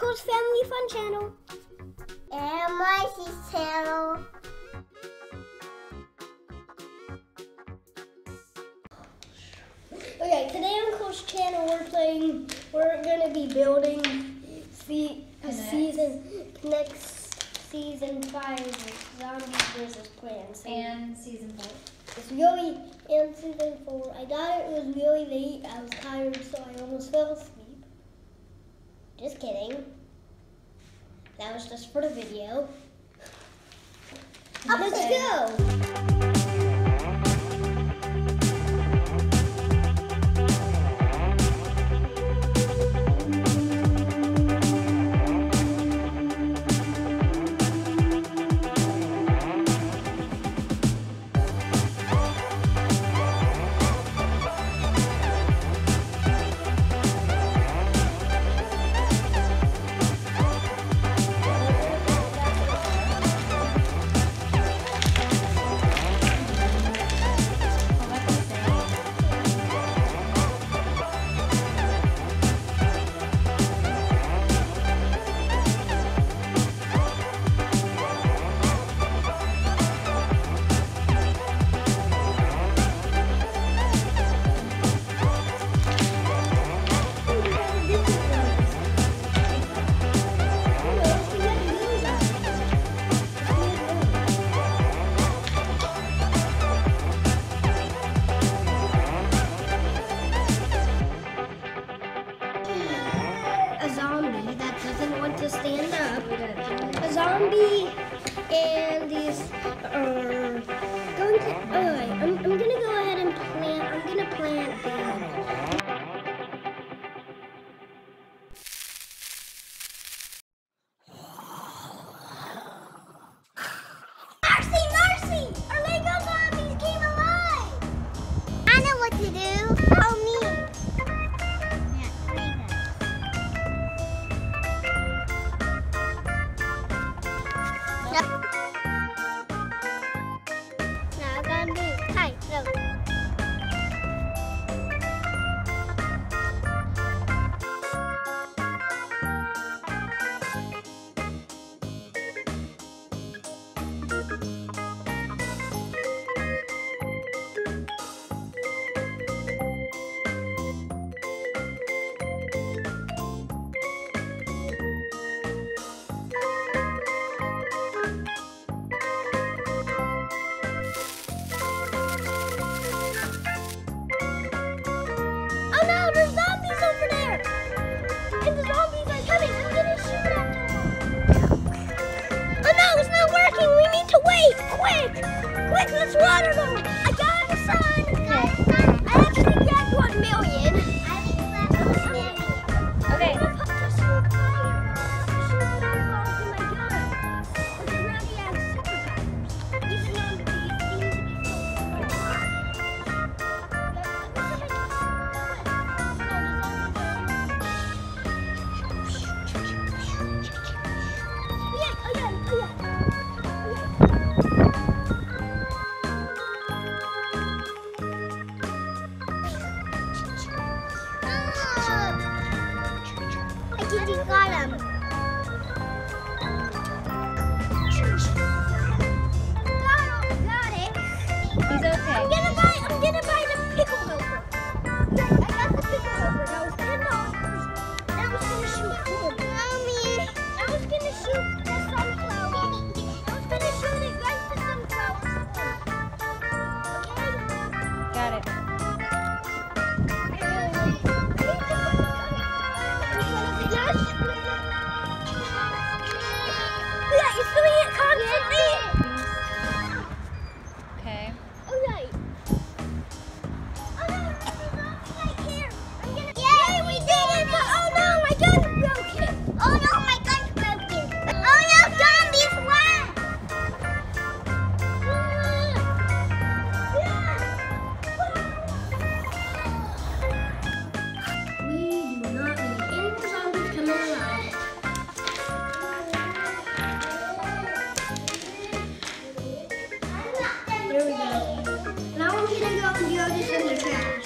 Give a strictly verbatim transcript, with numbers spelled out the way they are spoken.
Uncle's Family Fun Channel. And Marcy's channel. Okay, today on Uncle's channel we're playing, we're gonna be building the season, next season five of Zombies versus Plants. And season four. It's really, in season four, I got it, it was really late, I was tired, so I almost fell asleep. Just kidding. That was just for the video. Okay. Let's go! To stand up, a zombie, and these are going to. Alright, I'm, I'm gonna go ahead and plant. I'm gonna plant the. Marcy, Marcy! Our Lego zombies came alive! I know what to do. Follow me. Quick, let's water them! I got the sun! I actually grabbed one million. Okay. You got him. Got it. He's okay. I'm gonna buy. I'm gonna buy the pickle helper. I got the pickle helper. That was ten dollars. That was gonna shoot boom. Mommy. I was gonna shoot the sunflower. I was gonna shoot it right the sunflower. Okay. Got it. It's doing it constantly. Okay. Alright. Oh no, there's a zombie right here. I'm gonna. Yay, we did it! But oh no, my gun's broken. Oh no, my gun's broken. Oh no, zombies won! We do not need any more zombies coming alive. Here we go. Now I'm gonna go and throw this in the trash.